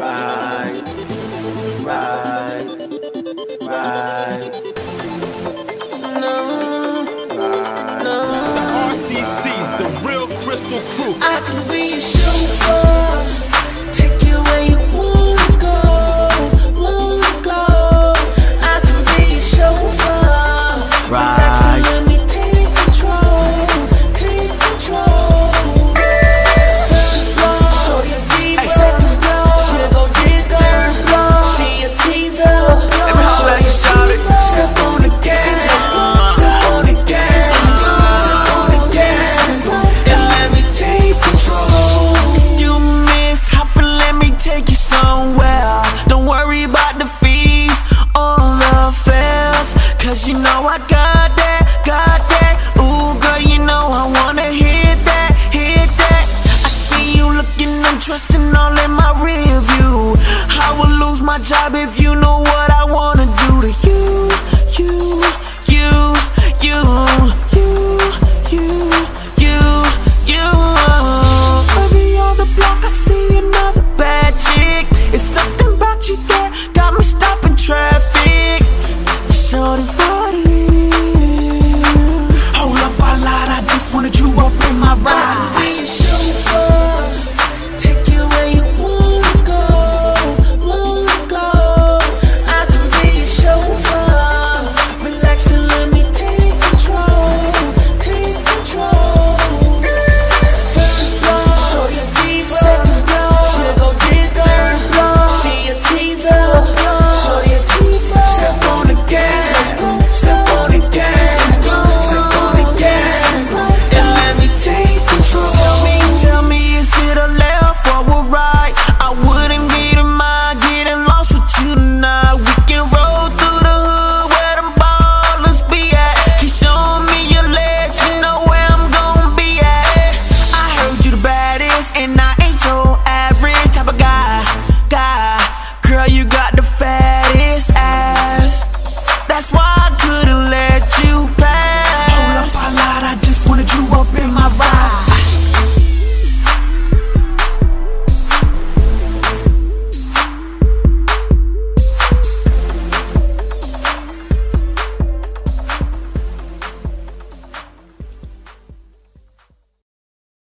Right, right, right. No, no. RCC, the real Crystal Crew. I can be a chauffeur, take you where you wanna go, wanna go. I can be a chauffeur, right. Let me take control, take control. First blow, show you deeper. Second blow, she'll go deeper. She a teaser. Let me holler at you, shawty. Step on the gas, step on the gas, step on the gas, and let me take control. Excuse me, miss, hop and let me take you somewhere. Don't worry about the fees or the fares, cause you know I got that, got that. Ooh, girl, you know I wanna hit that, hit that. I see you looking interesting all in my rear view. I would lose my job if you know what I wanna do to you, you.